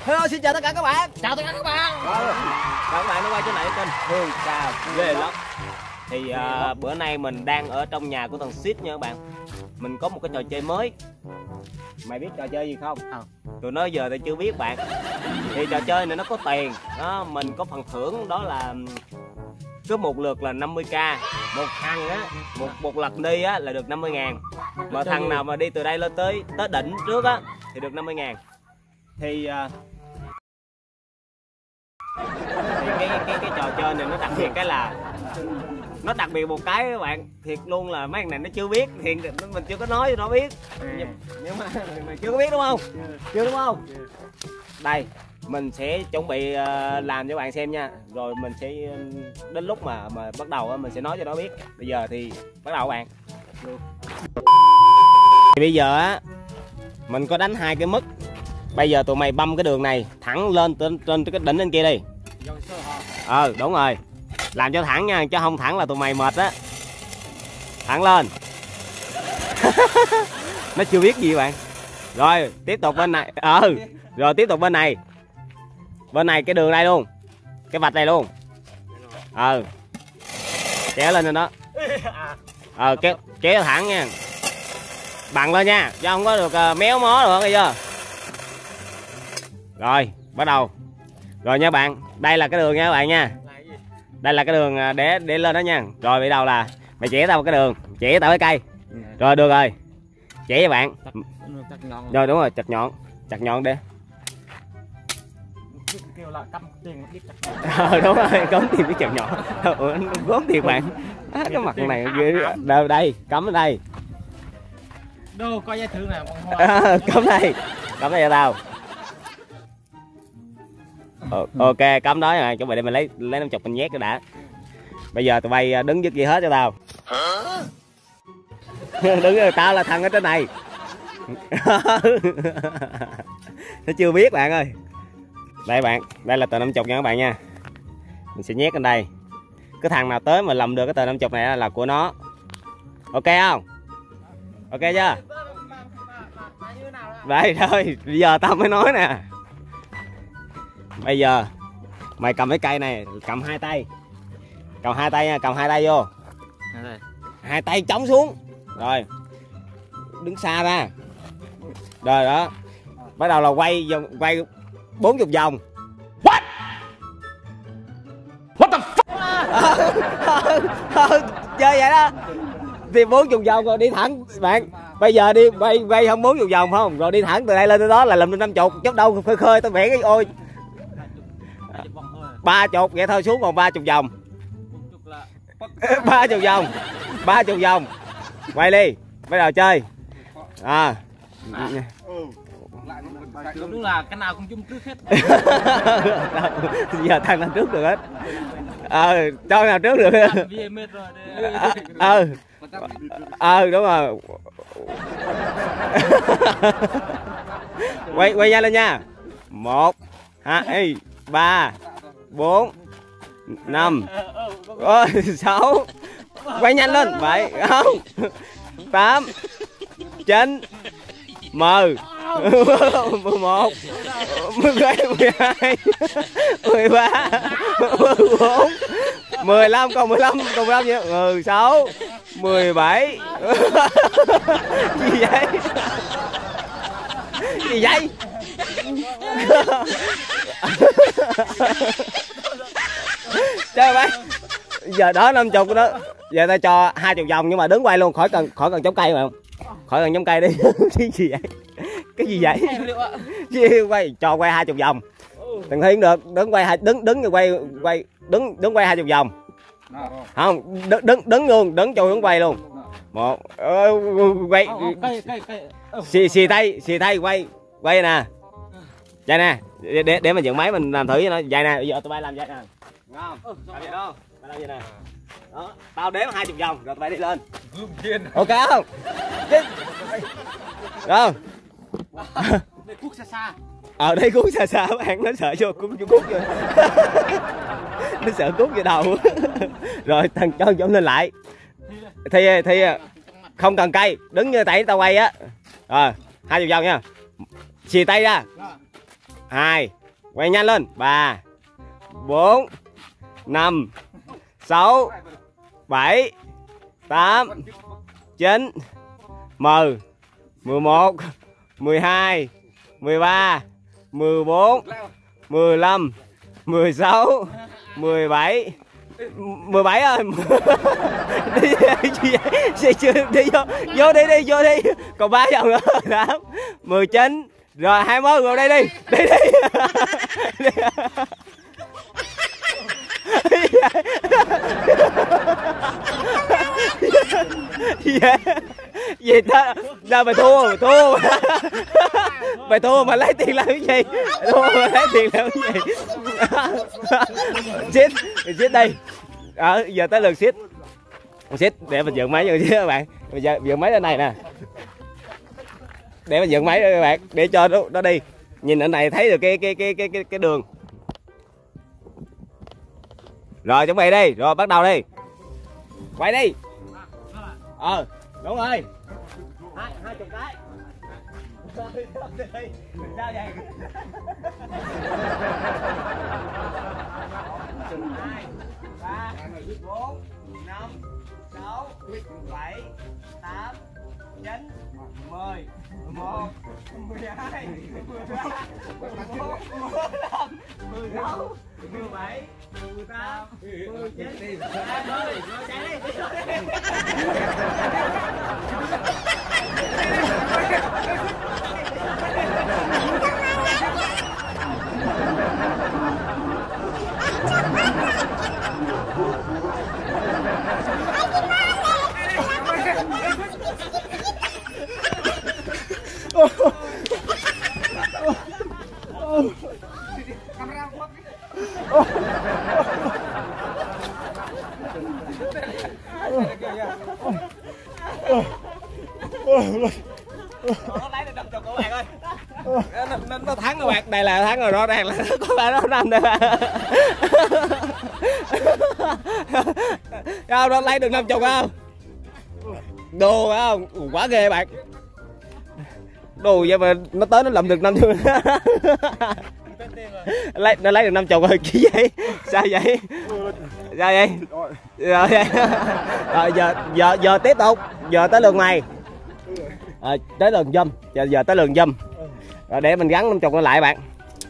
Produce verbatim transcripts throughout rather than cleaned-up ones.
Hello, xin chào tất cả các bạn. Chào tất cả các bạn. Chào các bạn đã quay trở lại kênh Hương Cà Ghê Lắm. Thì uh, bữa nay mình đang ở trong nhà của thằng Sít nha các bạn. Mình có một cái trò chơi mới. Mày biết trò chơi gì không? Không. Tụi nó giờ tao chưa biết bạn. Thì trò chơi này nó có tiền đó, mình có phần thưởng đó là cứ một lượt là năm mươi k. Một thằng á, một một lần đi á là được năm mươi ngàn. Mà thằng nào mà đi từ đây lên tới tới đỉnh trước á thì được năm mươi ngàn. Thì uh, thì cái cái cái trò chơi này nó đặc biệt cái là nó đặc biệt một cái các bạn, thiệt luôn là mấy thằng này nó chưa biết, thì mình chưa có nói cho nó biết, nhưng, nhưng mà mình chưa có biết đúng không? Chưa đúng không? Đây mình sẽ chuẩn bị uh, làm cho bạn xem nha, rồi mình sẽ đến lúc mà mà bắt đầu mình sẽ nói cho nó biết. Bây giờ thì bắt đầu các bạn. Thì bây giờ á mình có đánh hai cái mức. Bây giờ tụi mày băm cái đường này thẳng lên trên trên cái đỉnh bên kia đi. Ờ đúng rồi, làm cho thẳng nha, chứ không thẳng là tụi mày mệt á. Thẳng lên. Nó chưa biết gì bạn. Rồi tiếp tục bên này. Ờ rồi tiếp tục bên này. Bên này cái đường này luôn, cái vạch này luôn. Ờ kéo lên trên đó. Ờ kéo kéo thẳng nha, bằng lên nha, chứ không có được uh, méo mó được, nghe chưa? Rồi bắt đầu rồi nha bạn, đây là cái đường nha các bạn nha, đây là cái đường để để lên đó nha. Rồi bắt đầu là mày chỉ tao cái đường, chỉ tao cái cây. Rồi được rồi, chỉ cho bạn. Rồi đúng rồi, chặt nhọn, chặt nhọn đi. Ờ đúng rồi, cấm tiền biết chặt nhọn. Gốm thiệt bạn. À, cái mặt này đây, đây cấm ở đây. Đâu coi giá thử nào. À, cấm đây, cấm đây cho tao. Ờ, ok cấm đó rồi, chuẩn bị để mình lấy lấy năm chục mình nhét cái đã. Bây giờ tụi bay đứng dứt gì hết cho tao. Đứng rồi, tao là thằng ở trên này. Nó chưa biết bạn ơi. Đây bạn, đây là tờ năm chục nha các bạn nha. Mình sẽ nhét lên đây. Cái thằng nào tới mà lầm được cái tờ năm chục này là của nó. Ok không? Ok chưa? Đây thôi, bây giờ tao mới nói nè. Bây giờ mày cầm cái cây này, cầm hai tay, cầm hai tay nha, cầm hai tay vô, hai tay chống xuống, rồi đứng xa ra, rồi đó, bắt đầu là quay vòng, quay bốn chục vòng. What? What the fuck? Chơi vậy đó, thì bốn chục vòng rồi đi thẳng bạn. Bây giờ đi quay quay không bốn chục vòng không, rồi đi thẳng từ đây lên tới đó là làm lên năm chục, chút đâu khơi khơi tao vẽ cái ôi ba chục vậy thôi, xuống còn ba chục vòng. Ba chục vòng, ba chục vòng, quay đi, bắt đầu chơi. À, à. Đúng là cái nào cũng chung trước hết. Giờ thằng nào trước được hết. Ờ cho nào trước được. Ờ ờ đúng rồi. Quay quay nhanh lên nha. Một hai ba bốn năm sáu, quay nhanh lên. Bảy không tám chín mười mười một mười hai mười hai mười ba mười bốn mười lăm, còn mười lăm còn mười lăm nữa, mười sáu mười bảy. Gì vậy? Gì vậy? Chơi bạn. Giờ đó năm chục đó. Giờ tao cho hai chục vòng nhưng mà đứng quay luôn, khỏi cần khỏi cần chống cây mà. Khỏi cần chống cây đi. Cái gì vậy? Cái gì vậy? Chứ quay cho quay hai chục vòng. Thằng Thiên được, đứng quay hai đứng đứng rồi quay quay đứng đứng quay hai chục vòng. Không, đứng đứng đứng luôn, đứng cho hướng quay luôn. Một uh, quay xì xì tay, xì tay quay quay nè. Vậy nè, để để mình dựng máy mình làm thử cho nó. Vậy nè, bây giờ tụi bay làm vậy nè. Ngon. Làm vậy đó. Tao làm vậy nè. Đó, tao đếm hai chục vòng rồi tụi bay đi lên. Ok không? Rồi. Đây cuốc xa xa. Ở đây cuốc xa xa bạn, nó sợ vô cuốc cuốc vô. Nó sợ cuốc vô đầu. Rồi thằng cho chống lên lại. Thì thì không cần cây, đứng như tay tao quay á. Rồi, hai chục vòng nha. Xì tay ra. hai, quay nhanh lên, ba, bốn, năm, sáu, bảy, tám, chín, mười, mười một, mười hai, mười ba, mười bốn, mười lăm, mười sáu, mười bảy, mười bảy ơi. Đi đi chưa đi vô vô đi đi vô đi còn ba vòng nữa. Tám, mười chín, rồi hai mươi vào đây đi đi đi. Vậy vậy ta ra mày thua mày thua mày thua mà lấy tiền làm cái gì, thua mà lấy tiền làm cái gì. Xít xít đi. Ờ, giờ tới lượt xít. Xít để mình dựng máy cho các bạn. Bây giờ dựng máy lên này nè. Để mình dựng máy đó các bạn, để cho nó, nó đi. Nhìn ở này thấy được cái cái cái cái cái, cái đường. Rồi chuẩn bị đi, rồi bắt đầu đi. Quay đi. Ờ, đúng rồi. Hai hai chục cái. Sao vậy? Hai, ba, bốn, năm, sáu, bảy, tám, chín, mười, mười một, mười hai, mười ba, mười bốn, mười lăm, mười sáu, mười bảy, mười tám, mười chín, hai mươi. Rồi chạy đi, đi rồi đi. Nó lấy được năm chục các bạn ơi. Nó, nó, nó thắng các bạn, đây là thắng rồi, rõ ràng là có phải nó năm đây. Không, nó lấy được năm chục không? Đồ phải không? Quá ghê bạn. Đồ vậy mà nó tới nó làm được năm chục. Lấy nó lấy được năm chục rồi chứ vậy? Sao vậy? Sao vậy? Rồi vậy. Rồi giờ giờ giờ tiếp tục, giờ tới lượt mày. À, tới lượt dâm, giờ giờ tới lượt dâm. Rồi để mình gắn năm chục nó lại bạn.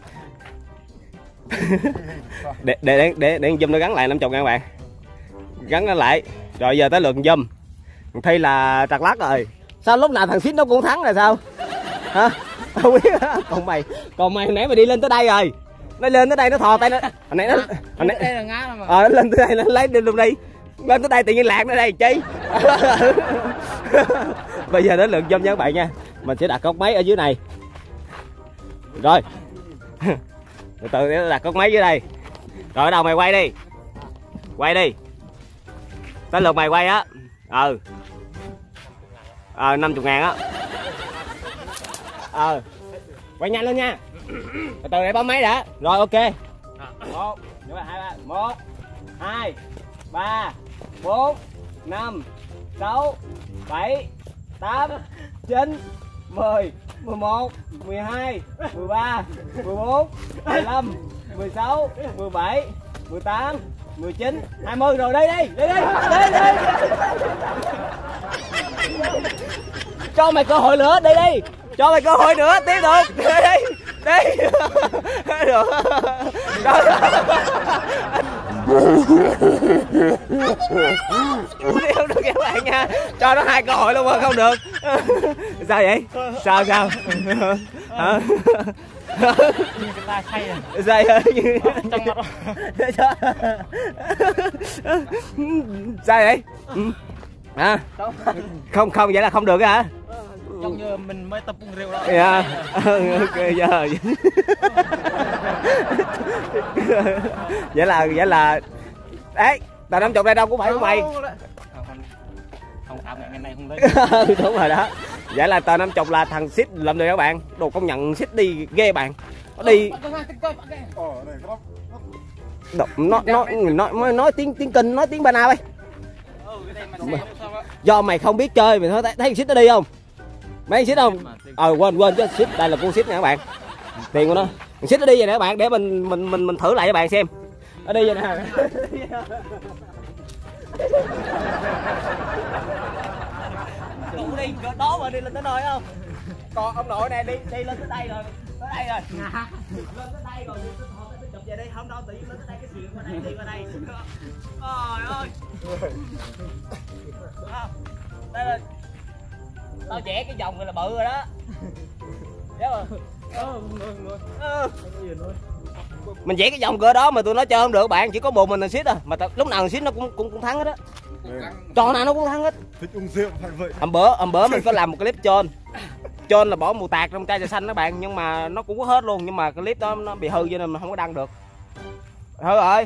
để để để để dâm nó gắn lại năm chục nha các bạn. Gắn nó lại. Rồi giờ tới lượt dâm. Thi là trật lắc rồi. Sao lúc nào thằng xít nó cũng thắng là sao? Hả? Không biết. Còn mày, còn mày nãy mày đi lên tới đây rồi. Nó lên tới đây nó thò tay nó. Hồi nãy nó hồi nãy đây là ngá mà. Ờ nó lên tới đây nó lấy đi luôn đi. Lên tới đây tự nhiên lạc nó đây chi. Bây giờ đến lượt dâm nha các bạn nha. Mình sẽ đặt cốc máy ở dưới này. Rồi. Từ từ đặt cốc máy dưới đây. Rồi bắt đầu mày quay đi. Quay đi. Tới lượt mày quay á. Ừ. Ờ năm mươi ngàn á. Ờ. Quay nhanh lên nha. Từ từ để bấm máy đã. Rồi ok. Một, hai, ba, một, hai, ba, bốn, năm, sáu, bảy, tám, chín, mười, mười một, mười hai, mười ba, mười bốn, mười lăm, mười sáu, mười bảy, mười tám, mười chín, hai mươi. Rồi đi đi, đi đi, đi đi. Cho mày cơ hội nữa, đi đi. Cho mày cơ hội nữa, tiếp tục. Đi đi. Đi. Được. Không được các bạn nha. Cho nó hai cơ hội luôn mà không được. Sao vậy? Sao sao? Hả? Sao vậy? Sao vậy? À, không không vậy là không được hả? Giống như mình mới tập bung rượu đó. Dạ. Ok giờ. Vậy là vậy là ấy, tờ năm chục đây đâu cũng phải của mày. Không tạo ngày này không lấy. Đúng rồi đó. Vậy là tờ năm chục là thằng xít làm được các bạn. Đồ công nhận xít đi ghê bạn. Nó đi. Nó nó nó nói nói tiếng tiếng Kinh, nói tiếng Ba Na ơi. Do mày không biết chơi mày thấy thấy xít nó đi không? Mấy xít không? Ờ quên quên chứ xít đây là con xít nha các bạn. Tiền của nó. Mình xích nó đi vậy nè các bạn, để mình mình mình mình thử lại cho bạn xem. Nó đi vậy nè. Cụ đi đó mà đi lên tới nơi không? Còn ông nội này đi đi lên tới đây rồi, tới đây rồi. Lên tới đây rồi, chụp về đi, không đâu tự nhiên lên tới đây cái chuyện qua đây đi qua đây. Trời ơi. Đây là tao vẽ cái vòng này là bự rồi đó. Nhớ không? Ừ. Mình vẽ cái vòng cỡ đó mà tụi nó chơi không được bạn, chỉ có một mình thằng Xít à, mà lúc nào thằng Xít nó cũng cũng cũng thắng hết á. Trò nào nó cũng thắng hết. Thích uống rượu phải vậy. Hôm bữa hôm bữa mình có làm một clip trơn. Trơn là bỏ mù tạt trong chai trà xanh đó bạn, nhưng mà nó cũng có hết luôn, nhưng mà cái clip đó nó bị hư cho nên mình không có đăng được. Hư rồi.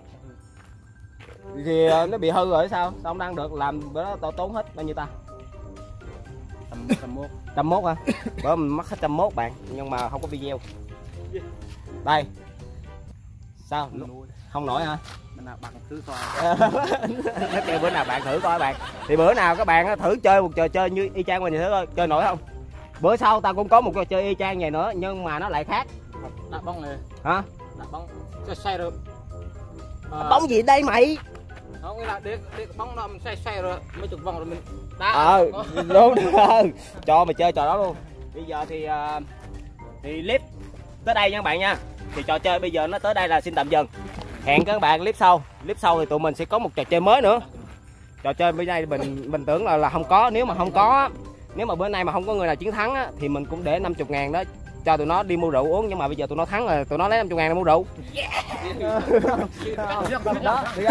Thì nó bị hư rồi sao? Sao không đăng được? Làm bữa đó tao tốn hết bao nhiêu ta? Tầm tầm mốt. Trăm mốt hả? Bữa mình mất hết trăm mốt bạn, nhưng mà không có video. Đây. Sao? Không nổi hả? Bữa nào bạn thử coi. Nó kêu bữa nào bạn thử coi bạn. Thì bữa nào các bạn thử chơi một trò chơi như y chang mình vậy thử coi, chơi nổi không? Bữa sau tao cũng có một trò chơi y chang vậy nữa, nhưng mà nó lại khác. Đá bóng này. Hả? Đá bóng xoay xoay rồi. À, bóng gì đây mày? không, nghĩa là để, để bóng nó mình xoay xoay rồi mấy chục vòng rồi mình đá. Ờ, đúng rồi. Cho mày chơi trò đó luôn. Bây giờ thì uh, thì clip tới đây nha các bạn nha. Thì trò chơi bây giờ nó tới đây là xin tạm dừng. Hẹn các bạn clip sau. Clip sau thì tụi mình sẽ có một trò chơi mới nữa. Trò chơi bữa nay mình mình tưởng là là không có, nếu mà không có, nếu mà bữa nay mà không có người nào chiến thắng á, thì mình cũng để năm mươi ngàn đó cho tụi nó đi mua rượu uống, nhưng mà bây giờ tụi nó thắng rồi, tụi nó lấy năm mươi ngàn để mua rượu. Đó, được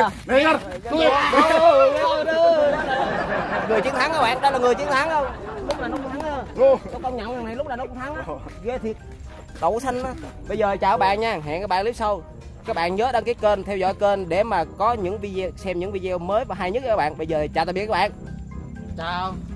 chưa? Người chiến thắng các bạn, đó là người chiến thắng không? Lúc nào nó cũng thắng á. Có công nhận thằng này lúc nào nó cũng thắng á. Ghê thiệt. Đậu xanh á. Bây giờ chào các bạn nha, hẹn các bạn clip sau. Các bạn nhớ đăng ký kênh, theo dõi kênh để mà có những video, xem những video mới và hay nhất các bạn. Bây giờ chào tạm biệt các bạn. Chào.